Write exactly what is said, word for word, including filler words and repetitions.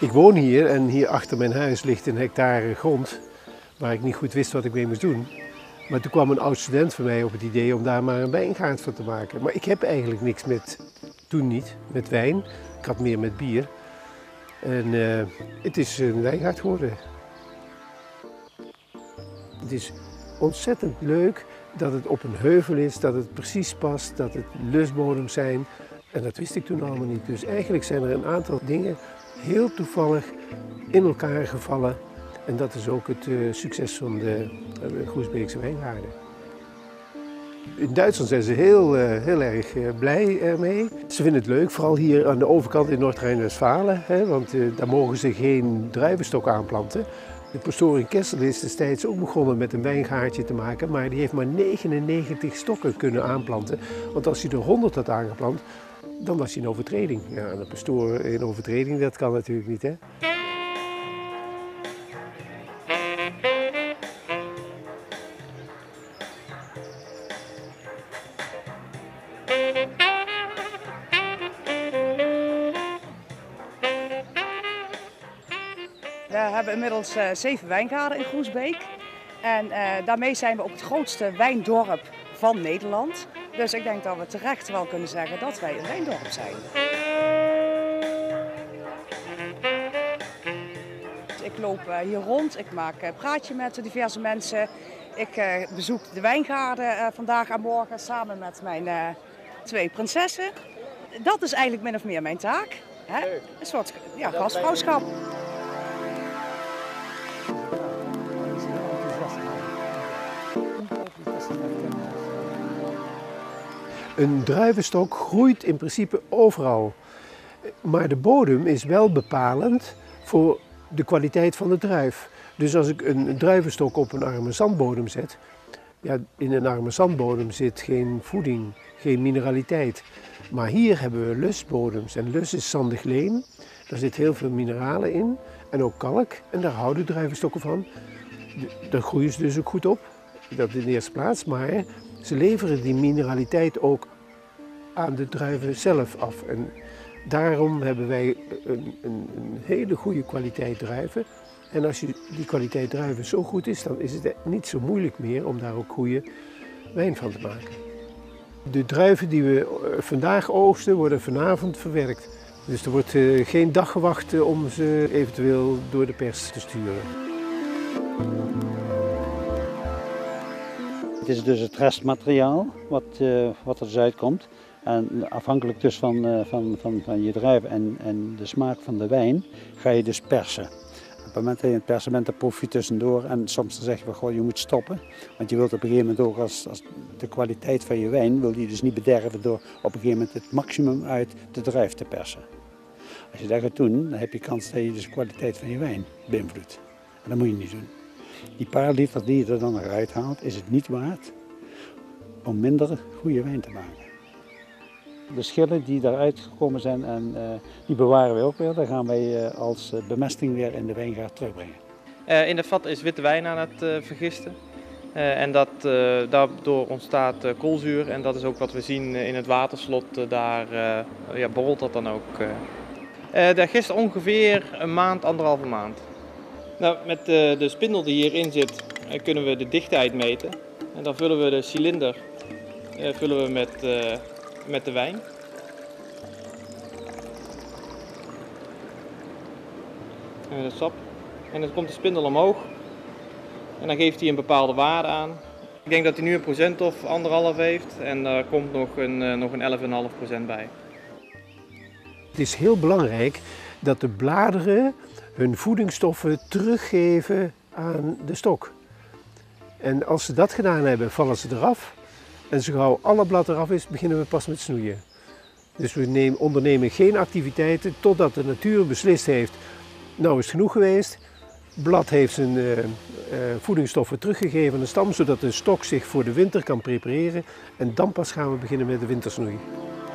Ik woon hier en hier achter mijn huis ligt een hectare grond waar ik niet goed wist wat ik mee moest doen. Maar toen kwam een oud student van mij op het idee om daar maar een wijngaard van te maken. Maar ik heb eigenlijk niks met, toen niet, met wijn. Ik had meer met bier. En uh, het is een wijngaard geworden. Het is ontzettend leuk dat het op een heuvel is, dat het precies past, dat het lustbodems zijn. En dat wist ik toen allemaal niet. Dus eigenlijk zijn er een aantal dingen heel toevallig in elkaar gevallen. En dat is ook het uh, succes van de uh, Groesbeekse wijngaarden. In Duitsland zijn ze heel, uh, heel erg uh, blij ermee. Ze vinden het leuk, vooral hier aan de overkant in Noord-Rijn-Westfalen. Want uh, daar mogen ze geen druivenstok aanplanten. De pastoor in Kessel is destijds ook begonnen met een wijngaardje te maken, maar die heeft maar negenennegentig stokken kunnen aanplanten. Want als hij er honderd had aangeplant, dan was hij in overtreding. Ja, een pastoor in overtreding, dat kan natuurlijk niet, hè? We hebben inmiddels uh, zeven wijngaarden in Groesbeek. En uh, daarmee zijn we ook het grootste wijndorp van Nederland. Dus ik denk dat we terecht wel kunnen zeggen dat wij een wijndorp zijn. Ik loop uh, hier rond, ik maak een uh, praatje met diverse mensen. Ik uh, bezoek de wijngaarden uh, vandaag en morgen samen met mijn uh, twee prinsessen. Dat is eigenlijk min of meer mijn taak. Hè? Een soort ja, gastvrouwschap. Een druivenstok groeit in principe overal, maar de bodem is wel bepalend voor de kwaliteit van de druif. Dus als ik een druivenstok op een arme zandbodem zet, ja, in een arme zandbodem zit geen voeding, geen mineraliteit. Maar hier hebben we lusbodems en lus is zandig leem, daar zit heel veel mineralen in en ook kalk en daar houden druivenstokken van. Daar groeien ze dus ook goed op, dat in de eerste plaats, maar ze leveren die mineraliteit ook aan de druiven zelf af. En daarom hebben wij een, een, een hele goede kwaliteit druiven. En als je die kwaliteit druiven zo goed is, dan is het niet zo moeilijk meer om daar ook goede wijn van te maken. De druiven die we vandaag oogsten, worden vanavond verwerkt. Dus er wordt uh, geen dag gewacht om ze eventueel door de pers te sturen. Het is dus het restmateriaal wat, uh, wat er dus uitkomt. En afhankelijk dus van, uh, van, van, van je druiven en, en de smaak van de wijn ga je dus persen. Op het moment dat je het persen bent, dan proef je tussendoor en soms dan zeg je van goh, je moet stoppen. Want je wilt op een gegeven moment ook als, als de kwaliteit van je wijn wil je dus niet bederven door op een gegeven moment het maximum uit de druif te persen. Als je dat gaat doen, dan heb je kans dat je dus de kwaliteit van je wijn beïnvloedt. En dat moet je niet doen. Die paar liter die je er dan eruit haalt, is het niet waard om minder goede wijn te maken. De schillen die daaruit gekomen zijn, en, uh, die bewaren wij ook weer. Dan gaan wij uh, als uh, bemesting weer in de wijngaard terugbrengen. Uh, in de vat is witte wijn aan het uh, vergisten. Uh, en dat, uh, daardoor ontstaat uh, koolzuur en dat is ook wat we zien in het waterslot. Uh, daar uh, ja, borrelt dat dan ook. Uh. Uh, dat gist ongeveer een maand, anderhalve maand. Nou, met uh, de spindel die hierin zit uh, kunnen we de dichtheid meten. En dan vullen we de cilinder uh, vullen we met, uh, met de wijn. En het sap. En dan komt de spindel omhoog. En dan geeft hij een bepaalde waarde aan. Ik denk dat hij nu een procent of anderhalf heeft. En daar komt nog een, uh, nog een elf komma vijf procent bij. Het is heel belangrijk dat de bladeren hun voedingsstoffen teruggeven aan de stok. En als ze dat gedaan hebben, vallen ze eraf. En zo gauw alle blad eraf is, beginnen we pas met snoeien. Dus we nemen, ondernemen geen activiteiten totdat de natuur beslist heeft, nou is het genoeg geweest. Het blad heeft zijn uh, uh, voedingsstoffen teruggegeven aan de stam, zodat de stok zich voor de winter kan prepareren. En dan pas gaan we beginnen met de wintersnoei.